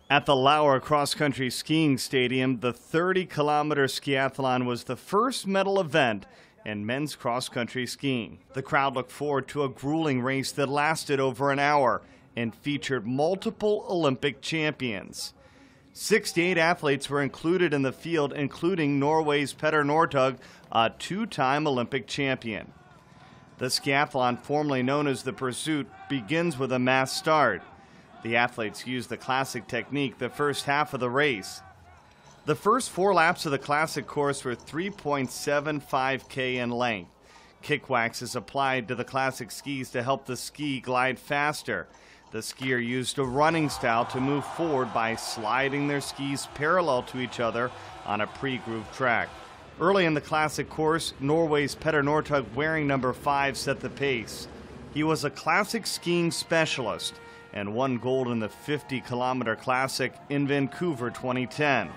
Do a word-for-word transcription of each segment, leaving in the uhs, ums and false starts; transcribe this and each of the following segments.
At the Lauer Cross Country Skiing Stadium, the thirty kilometer skiathlon was the first medal event in men's cross-country skiing. The crowd looked forward to a grueling race that lasted over an hour and featured multiple Olympic champions. sixty-eight athletes were included in the field, including Norway's Petter Northug, a two-time Olympic champion. The skiathlon, formerly known as the Pursuit, begins with a mass start. The athletes use the classic technique the first half of the race. The first four laps of the classic course were three point seven five K in length. Kick wax is applied to the classic skis to help the ski glide faster. The skier used a running style to move forward by sliding their skis parallel to each other on a pre-grooved track. Early in the classic course, Norway's Petter Northug, wearing number five, set the pace. He was a classic skiing specialist and won gold in the fifty kilometer classic in Vancouver twenty ten.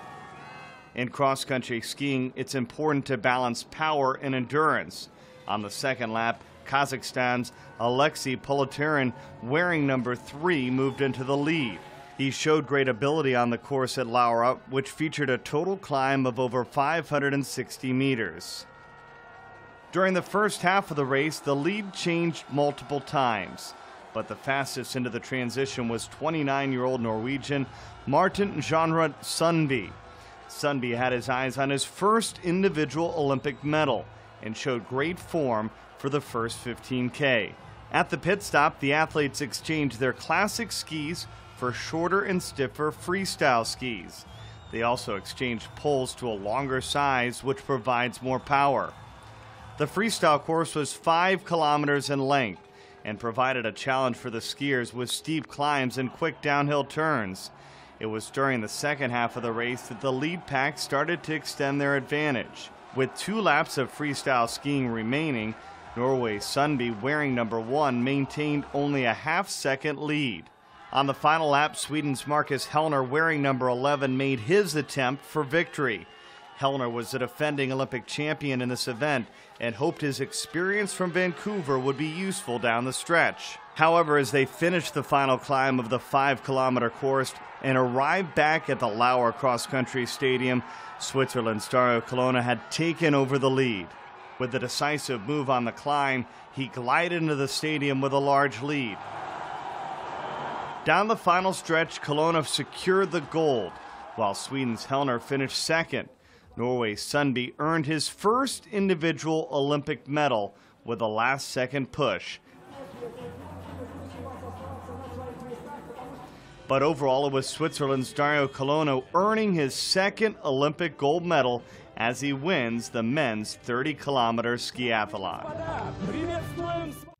In cross-country skiing, it's important to balance power and endurance. On the second lap, Kazakhstan's Alexei Poloturin, wearing number three, moved into the lead. He showed great ability on the course at Lauer, which featured a total climb of over five hundred sixty meters. During the first half of the race, the lead changed multiple times, but the fastest into the transition was twenty-nine-year-old Norwegian Martin Jeanrud Sundby. Sundby had his eyes on his first individual Olympic medal and showed great form for the first fifteen K. At the pit stop, the athletes exchanged their classic skis for shorter and stiffer freestyle skis. They also exchanged poles to a longer size, which provides more power. The freestyle course was five kilometers in length and provided a challenge for the skiers with steep climbs and quick downhill turns. It was during the second half of the race that the lead pack started to extend their advantage. With two laps of freestyle skiing remaining, Norway's Sundby, wearing number one, maintained only a half-second lead. On the final lap, Sweden's Marcus Hellner, wearing number eleven, made his attempt for victory. Hellner was a defending Olympic champion in this event and hoped his experience from Vancouver would be useful down the stretch. However, as they finished the final climb of the five kilometer course and arrived back at the Lauer Cross Country Stadium, Switzerland's Dario Colonna had taken over the lead. With the decisive move on the climb, he glided into the stadium with a large lead. Down the final stretch, Colonna secured the gold, while Sweden's Hellner finished second. Norway's Sundby earned his first individual Olympic medal with a last-second push. But overall, it was Switzerland's Dario Colonna earning his second Olympic gold medal as he wins the men's thirty kilometer skiathlon.